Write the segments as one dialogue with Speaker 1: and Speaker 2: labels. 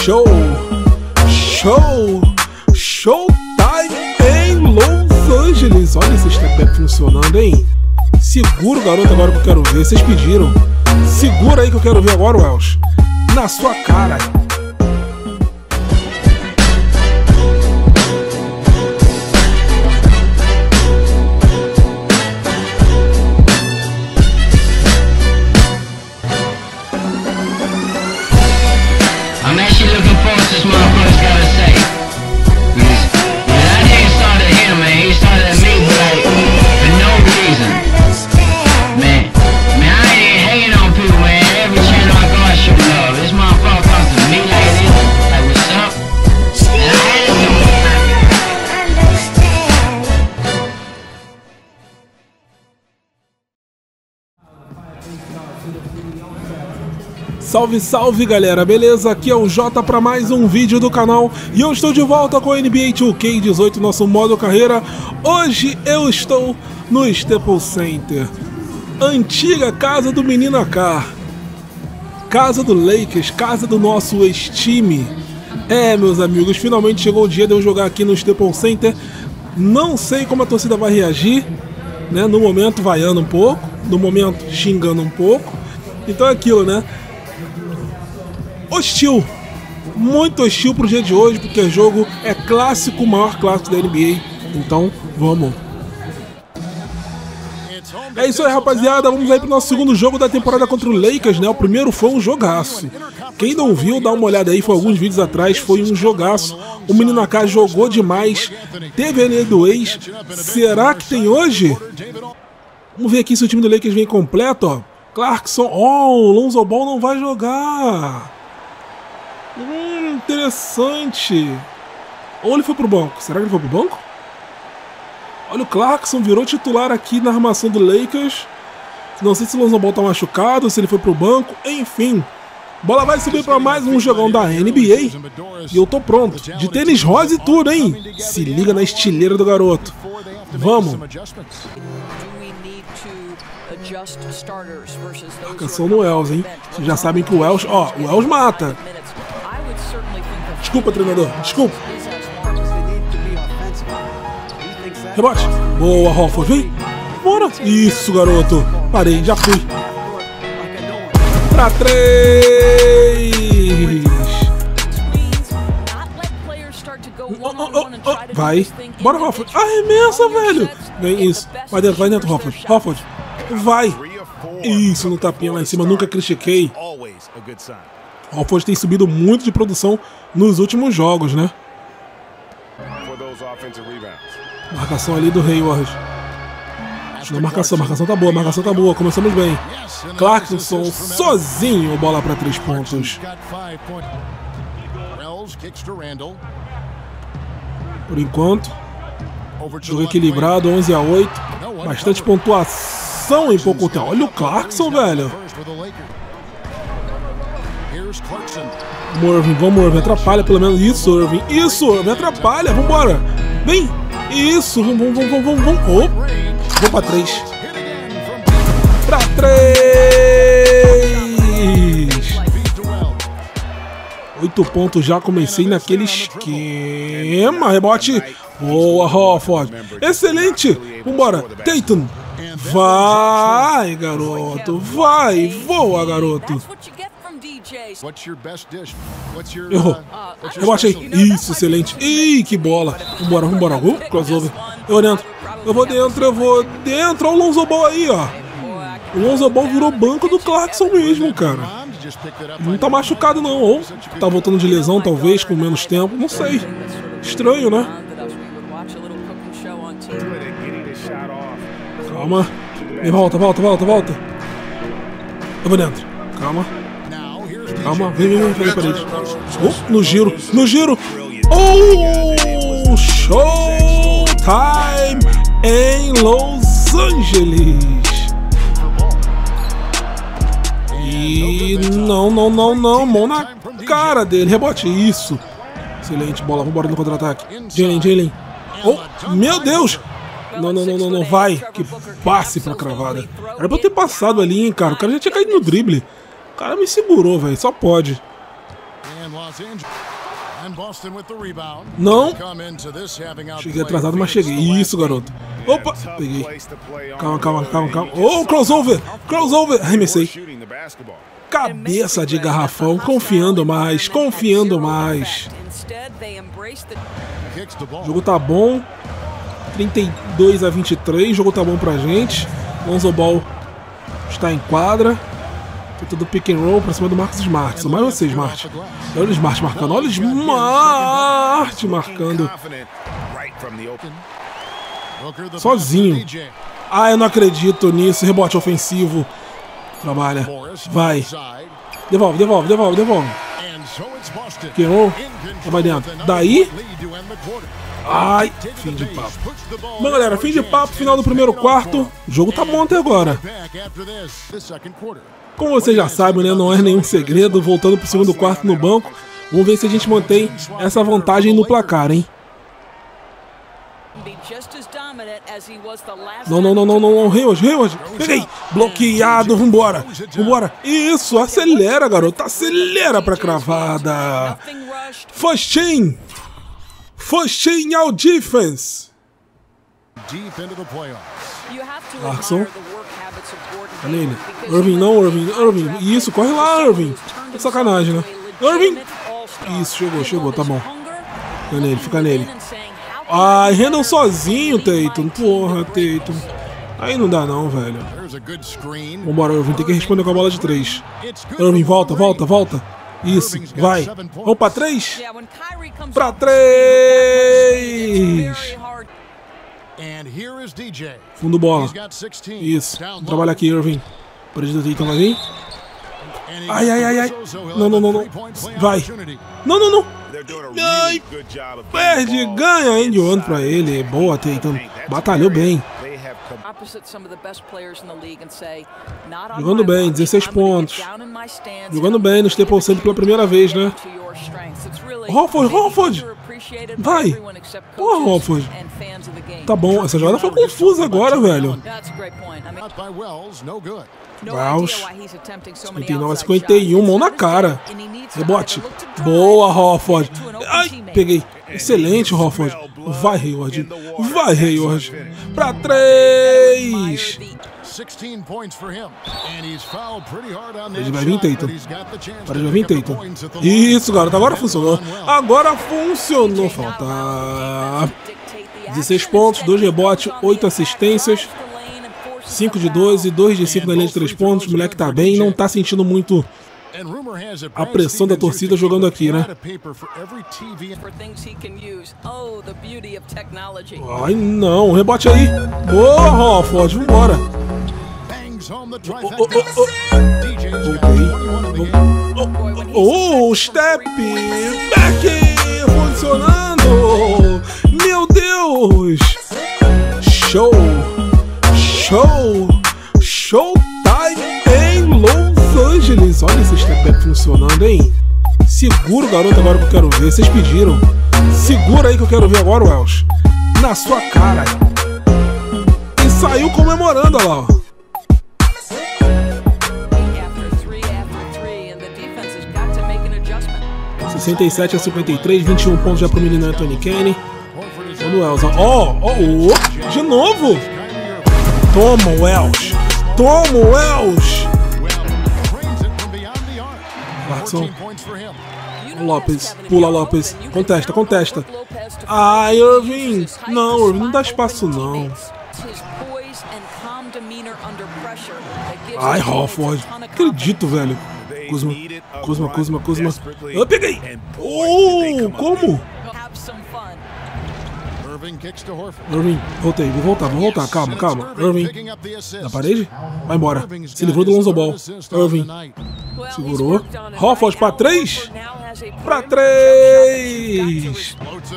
Speaker 1: Showtime em Los Angeles. Olha esse step back funcionando, hein? Segura o garoto agora que eu quero ver. Vocês pediram. Segura aí que eu quero ver agora, Welsh. Na sua cara. Salve, salve galera, beleza? Aqui é o Jota para mais um vídeo do canal e eu estou de volta com o NBA 2K18, nosso modo carreira. Hoje eu estou no Staples Center, antiga casa do Menino AK, casa do Lakers, casa do nosso ex-time. É, meus amigos, finalmente chegou o dia de eu jogar aqui no Staples Center. Não sei como a torcida vai reagir, né? No momento vaiando um pouco, no momento xingando um pouco. Então é aquilo, né? Hostil, muito hostil pro dia de hoje, porque o jogo é clássico, o maior clássico da NBA. Então, vamos. É isso aí, rapaziada, vamos aí pro nosso segundo jogo da temporada contra o Lakers, né? O primeiro foi um jogaço. Quem não viu, dá uma olhada aí, foi alguns vídeos atrás, foi um jogaço. O Menino AK jogou demais, teve a NBA do ex. Será que tem hoje? Vamos ver aqui se o time do Lakers vem completo, ó. Clarkson, o Lonzo Ball não vai jogar. Interessante. Ou ele foi pro banco? Será que ele foi pro banco? Olha, o Clarkson virou titular aqui na armação do Lakers. Não sei se o Lonzo Ball tá machucado, se ele foi pro banco. Enfim, bola vai subir para mais um jogão da NBA. E eu tô pronto, de tênis rosa e tudo, hein? Se liga na estileira do garoto. Vamos. Marcação no Wells, hein? Vocês já sabem que o Wells, ó, o Wells mata. Desculpa, treinador, desculpa. Rebote. Boa, Hofford, vem. Bora. Isso, garoto. Parei, já fui. Pra 3. Vai. Bora, Hofford. Arremessa, velho. Vem, isso. Vai dentro, Hofford. Hofford. Vai. Isso, no tapinha lá em cima. Nunca critiquei. Hofford tem subido muito de produção nos últimos jogos, né? Marcação ali do Hayward. Na marcação tá boa, começamos bem. Clarkson sozinho, bola para 3 pontos. Por enquanto, jogo equilibrado, 11-8. Bastante pontuação em pouco tempo. Olha o Clarkson, velho. Vamos, Irving, atrapalha pelo menos. Isso, Irving, me atrapalha, vambora. Vem, isso, vamos. Vou pra 3. Pra 3. 8 pontos já, comecei naquele esquema. Rebote, boa, Hofford. Excelente, vambora, Tatum. Vai, garoto, vai, voa, garoto. Errou. Rebote aí. Isso, excelente. Ih, que bola. Vambora. Crossover. Eu vou dentro. Olha o Lonzo Ball aí, ó. O Lonzo Ball virou banco do Clarkson mesmo, cara. Não tá machucado, não. Ou tá voltando de lesão, talvez, com menos tempo. Não sei. Estranho, né? Calma. Volta. Eu vou dentro. Calma, vem, parede. No giro. Showtime em Los Angeles. E não, mão na cara dele. Rebote, isso. Excelente, bola, vambora no contra-ataque. Jalen. Meu Deus. Não, vai. Que passe pra cravada. Era pra eu ter passado ali, hein, cara. O cara já tinha caído no drible. O cara me segurou, velho. Só pode. Não. Cheguei atrasado, mas cheguei. Isso, garoto. Opa, peguei. Calma. Oh, crossover. Arremessei. Cabeça de garrafão. Confiando mais. O jogo tá bom. 32-23. O jogo tá bom pra gente. Lonzo Ball está em quadra. Tenta do pick and roll pra cima do Marcus Smart. São mais você, Smart. Olha o Smart marcando. Olha o Smart marcando. Sozinho. Ah, eu não acredito nisso. Rebote ofensivo. Trabalha. Vai. Devolve. Pick and roll. Vai dentro. Daí. Ai, fim de papo. Bom, galera, fim de papo, final do primeiro quarto. O jogo tá bom até agora. Como vocês já sabem, né, não é nenhum segredo. Voltando pro segundo quarto no banco. Vamos ver se a gente mantém essa vantagem no placar, hein? Não, Hayward. Peguei. Bloqueado, vambora. Isso, acelera, garoto. Acelera pra cravada. First ao defense. Larson. Olha ele. Irving. Isso, corre lá, Irving. É sacanagem, né? Irving. Isso, chegou, tá bom. Fica nele. Ai, Randall sozinho, Tatum. Porra, Tatum. Aí não dá não, velho. Vambora, Irving. Tem que responder com a bola de 3. Irving, volta. Isso, vai. Vamos pra 3? Pra 3! Fundo bola. Isso. Trabalha aqui, Irving. Perdido do Tatum, vai vir. Ai. Não. Vai. Não. Ai. Perde, ganha, hein, de ano pra ele. Boa, Tatum. Batalhou bem. Jogando bem, 16 pontos. Jogando bem no Staples Center pela primeira vez, né? Horford! Vai! Porra, Horford! Tá bom, essa jogada foi confusa agora, velho. Wells. 59-51, mão na cara. Rebote. Boa, Horford. Ai, peguei. Excelente, Horford. Vai, Hayward. Pra 3. Ele vai vir, Tatum. Isso, garoto. Agora funcionou. Falta 16 pontos, 2 rebotes, 8 assistências. 5 de 12, 2 de 5 na linha de 3 pontos. O moleque tá bem, não tá sentindo muito a pressão da torcida jogando aqui, né? Ai, não. Rebote aí. Boa, Horford. Vambora. Step back funcionando. Meu Deus. Showtime em Los Angeles. Olha esse step back funcionando, hein? Segura o garoto agora que eu quero ver. Vocês pediram. Segura aí que eu quero ver agora, Wells. Na sua cara. E saiu comemorando, olha lá, ó. 67-53, 21 pontos já pro menino Anthony Kenny. Olha o Wells. De novo! Toma, Wells! Clarkson. Lopes. Pula, Lopes. Contesta. Ai, Irving. Não, Irving, não dá espaço, não. Ai, Horford. Acredito, velho. Kuzma. Eu peguei! Como? Irving, vou voltar. Calma. Irving, na parede? Vai embora. Se livrou do Lonzo Ball. Irving, segurou. Horford pra 3? Pra 3!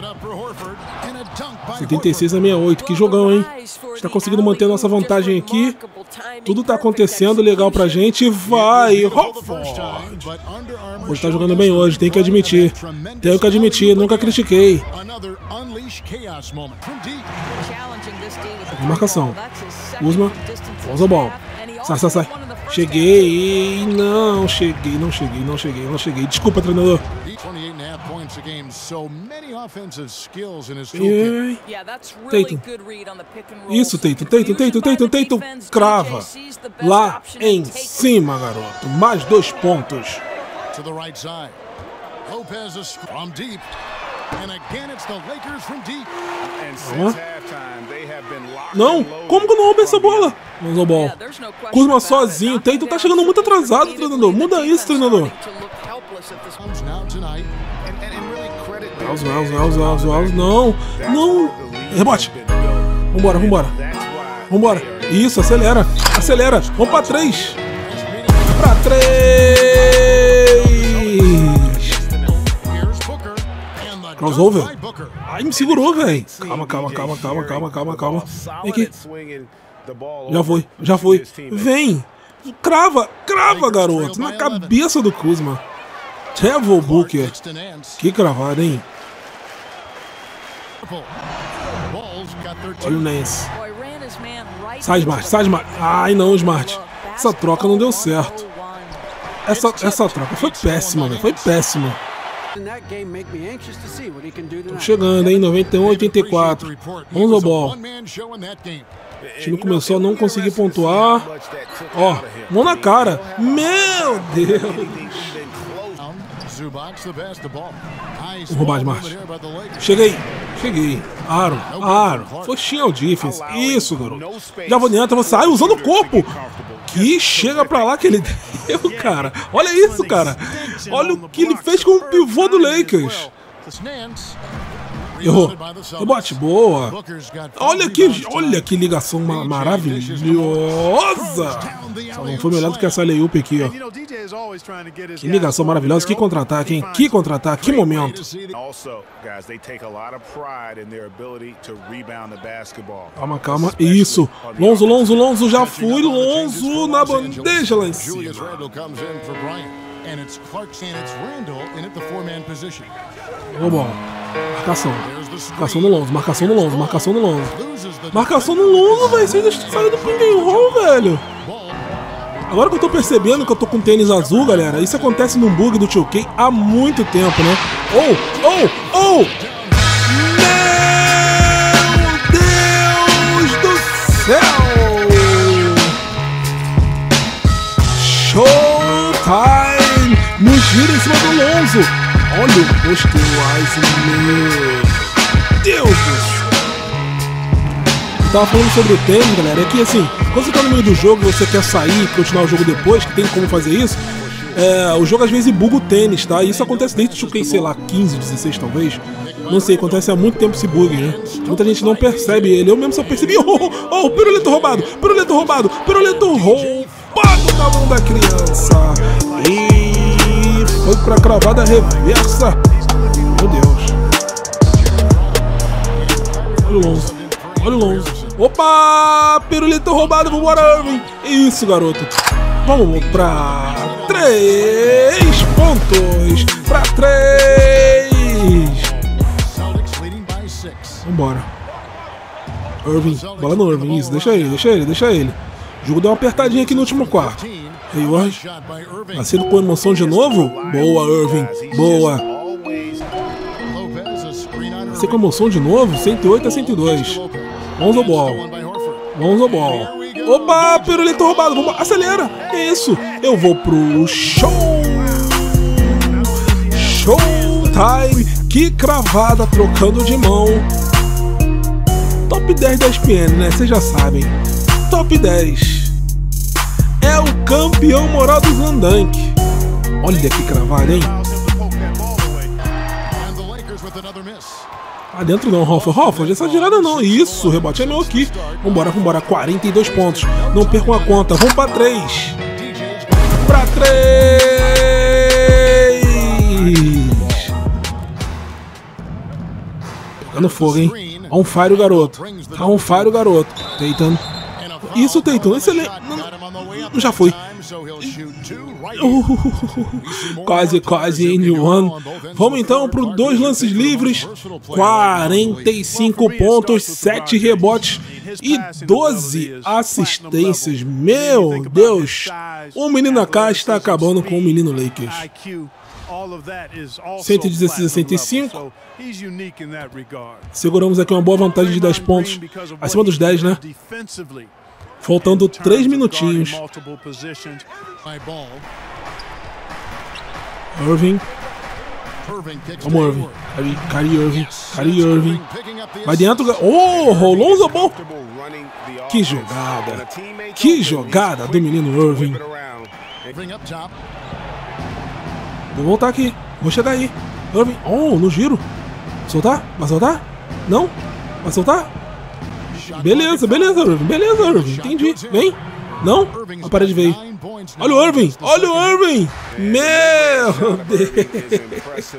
Speaker 1: 76-68, que jogão, hein? Está conseguindo manter a nossa vantagem aqui. Tudo tá acontecendo legal pra gente. Vai, Horford! Hoje tá jogando bem hoje, tenho que admitir. Nunca critiquei. Marcação. Kuzma, Lonzo Ball. Sai. Cheguei. Não cheguei. Desculpa, treinador. Tatum. Isso, Tatum. Crava. Lá em cima, garoto. Mais 2 pontos. Não, como que eu não roubei essa bola? Lonzo Ball. Kuzma sozinho. Tatum tá chegando muito atrasado, treinador. Muda isso, treinador. Não. Rebote. Vambora. Isso, acelera. Vamos pra 3. Crossover. Ai, me segurou, velho. Calma. Vem aqui. Já foi. Vem. Crava, garoto. Na cabeça do Kuzma. Trevor Booker. Que cravada, hein? Olha o Nance. Sai, Smart. Ai, não, Smart. Essa troca não deu certo. Essa troca foi péssima, velho. Tô chegando, hein? 91-84. Lonzo Ball. O time começou a não conseguir pontuar. Ó, mão na cara. Meu Deus. Vou roubar, Smart. Cheguei. Aaron. Foxinha o defense. Isso, garoto. Já vou dentro, você sai usando o corpo. Que chega pra lá que ele deu, cara. Olha isso, cara. Olha o que ele fez com o pivô do Lakers. Errou. Rebote, boa. Olha que ligação maravilhosa. Só não foi melhor do que essa layup aqui, ó. Que ligação maravilhosa. Que contra-ataque, hein? Que momento. Calma. Isso. Lonzo. Já fui. Lonzo na bandeja lá em cima. Ô, bom. Marcação no Lonzo. Marcação no Lonzo, velho. Você saiu do pick and roll, velho. Agora que eu tô percebendo que eu tô com tênis azul, galera, isso acontece num bug do 2K há muito tempo, né? Oh! Meu Deus do céu! Showtime! No giro em cima do Lonzo. Olha o post do Wise, meu Deus do céu! Eu tava falando sobre o tênis, galera, é que assim, quando você tá no meio do jogo e você quer sair e continuar o jogo depois, que tem como fazer isso, o jogo às vezes buga o tênis, tá? E isso acontece desde que, sei lá, 15, 16 talvez. Não sei, acontece há muito tempo esse bug, né? Muita gente não percebe ele. Eu mesmo só percebi. Pirulito roubado na mão da criança. E foi pra cravada reversa. Meu Deus. Olha o Lonzo. Opa! Pirulito roubado, vambora, Irving. Isso, garoto. Vamos pra 3 pontos. Pra 3. Vambora. Irving. Bola no Irving. Isso, deixa ele. O jogo deu uma apertadinha aqui no último quarto. Hayward. Nascendo com emoção de novo. Boa, Irving. Boa. Nascendo com emoção de novo. 108-102. Lonzo Ball. Opa, pirulito roubado. Vamos, acelera. Isso. Eu vou pro Showtime. Que cravada trocando de mão. Top 10 da ESPN, né? Vocês já sabem. Top 10. É o campeão moral do Zandank. Olha que cravada, hein? Ah, dentro não, Hofford, essa girada não. Isso, o rebote é meu aqui. Vambora, 42 pontos. Não percam a conta, vamos pra 3. Pra 3. Pegando fogo, hein? On fire o garoto. Tatum. Isso, Tatum, excelente. Já foi. Quase end one. Vamos então para os 2 lances livres. 45 pontos, 7 rebotes e 12 assistências. Meu Deus, o menino AK está acabando com o menino Lakers. 116-65. Seguramos aqui uma boa vantagem de 10 pontos, acima dos 10, né? Faltando 3 minutinhos. Irving. Vamos, Irving. Kyrie Irving. Vai dentro. Oh, rolou o ball. Que jogada. Que jogada do menino Irving. Vou voltar aqui. Vou chegar aí. Irving. Oh, no giro. Soltar? Vai soltar? Não? Vai soltar? Beleza, beleza, Irving. Beleza, Irving. Entendi. Vem. Não? A parede veio. Olha o Irving. Olha o Irving. Meu Deus.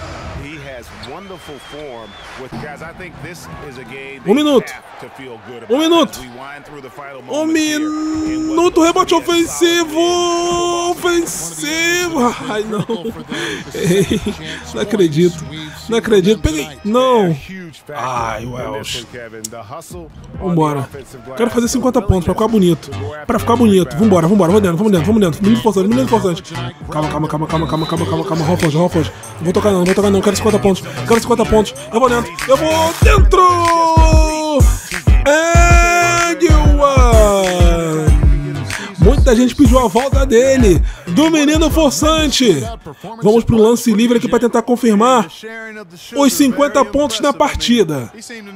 Speaker 1: Um minuto. Um minuto. Um minuto. Rebote ofensivo. Ofensivo. Ai, não. Ei, não acredito. Não acredito. Peguei. Não. Ai, Welsh. Vambora. Quero fazer 50 pontos pra ficar bonito. Pra ficar bonito. Vambora, vambora. Vamos dentro, vamos dentro, vamos dentro. Menino forçante, menino forçante. Calma. Hofford. Não vou tocar não. Quero 50 pontos. Quero 50 pontos. Eu vou dentro. And one. Muita gente pediu a volta dele, do menino forçante. Vamos pro lance livre aqui para tentar confirmar os 50 pontos na partida.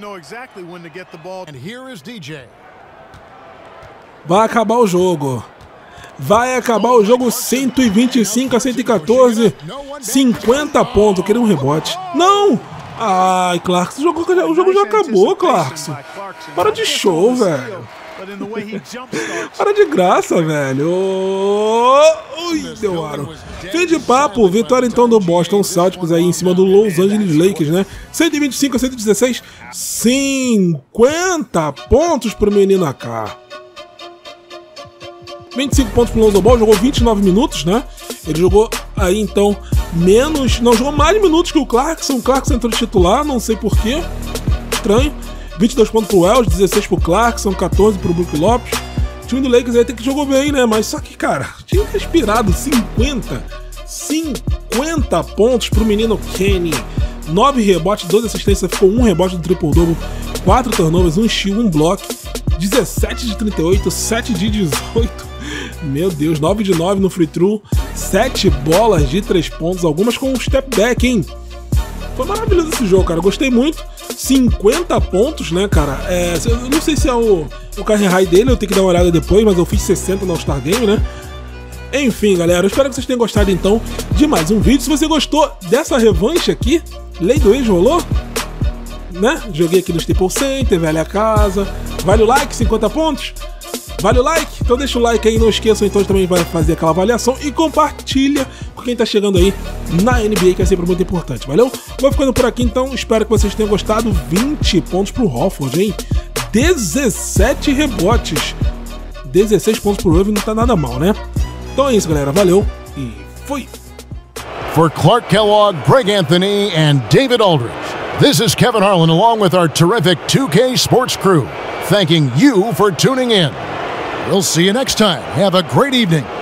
Speaker 1: Vai acabar o jogo. 125-114. 50 pontos. Eu queria um rebote. Não! Ai, Clarkson, o jogo já acabou, Clarkson. Para de show, velho. Para de graça, velho. Ui, deu aro. Fim de papo. Vitória então do Boston Celtics aí em cima do Los Angeles Lakers, né? 125-116. 50 pontos pro menino AK. 25 pontos pro Lonzo Ball, jogou 29 minutos, né? Ele jogou aí então menos... Não, jogou mais minutos que o Clarkson. O Clarkson entrou de titular, não sei porquê. Estranho. 22 pontos pro Wells, 16 pro Clarkson, 14 pro Brook Lopes. O time do Lakers aí tem que jogou bem, né? Mas só que, cara, tinha respirado 50 pontos pro menino Kenny. 9 rebotes, 12 assistências, ficou 1 rebote do triple-double, 4 turnovers, 1 steal, 1 block, 17 de 38, 7 de 18. Meu Deus, 9 de 9 no free throw, 7 bolas de 3 pontos, algumas com um step back, hein? Foi maravilhoso esse jogo, cara, gostei muito. 50 pontos, né, cara? Eu não sei se é o career high dele, eu tenho que dar uma olhada depois, mas eu fiz 60 no All-Star Game, né? Enfim, galera, eu espero que vocês tenham gostado então de mais um vídeo. Se você gostou dessa revanche aqui, Lei do Ex rolou, né? Joguei aqui no Staples Center, velha casa. Vale o like, 50 pontos? Vale o like? Então deixa o like aí, não esqueçam então de também vai fazer aquela avaliação e compartilha com quem tá chegando aí na NBA, que é sempre muito importante, valeu? Vou ficando por aqui então, espero que vocês tenham gostado. 20 pontos pro Hofford, hein? 17 rebotes, 16 pontos pro Irving, não tá nada mal, né? Então é isso, galera, valeu e fui!
Speaker 2: For Clark Kellogg, Greg Anthony, and David Aldridge, this is Kevin Harlan along with our terrific 2K Sports crew, thanking you for tuning in. We'll see you next time. Have a great evening.